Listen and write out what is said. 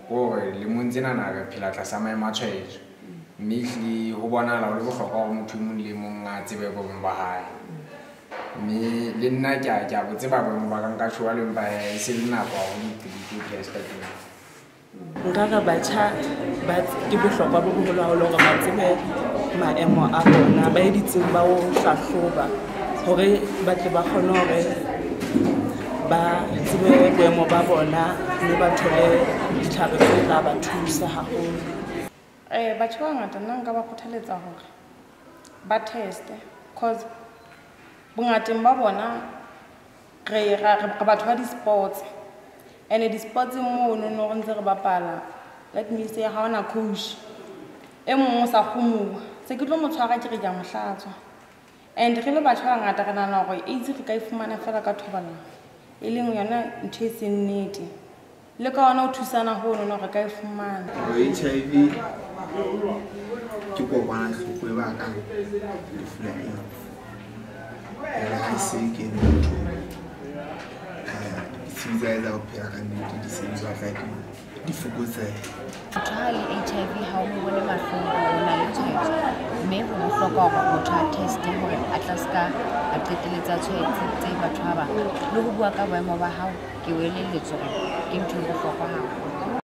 gore le montsena na re phela tlasa maemo a tshwaetso mme ho bona la le bohlokwa go motho mong le mong a tsebe boemo ba hae mme le nna ke a botse ba boemo ba ka nka tshwa le mpa e se le nako go dithuto ya sepetlele nka batjha ba ke bohlokwa bo boholo haholo hore ba tsebe maemo a bona ba editseng ba o hlahloba hore ba tle ba kgone hore ba tsebe boemo ba bona mme ba thole ditlhare tse tla ba thusa haholo. Batho ba ngata nna nka ba kgothaletsa hore ba teste cause bongateng ba bona re batho ba di-sports and di-sports moo no ntse re bapala let me say ha ona coach e mong o sa kgomoa se ke tlo mo tshwara ke re ke a mo hlatswa and re le batho ba ngata re nana gore itse re ka ifumana fela ka thobalano e leng yona ntho e seng nnete le ka ona o thusana ho no re ka ifumana HIV ke kokwanahloko e baka lefu la AIDS ha se ke motho siza ho phela ka nnete di sebetsa ka di fokotsehe totally HIV ha o bone mahloko o na le tshwaetso mme ho bohlokwa hore motho a teste hore a tla ska a qeteletsa tshwaetso tse batho ba bang le ho bua ka boemo ba hao ke o elelletswe hore ke ntho e bohlokwa haholo.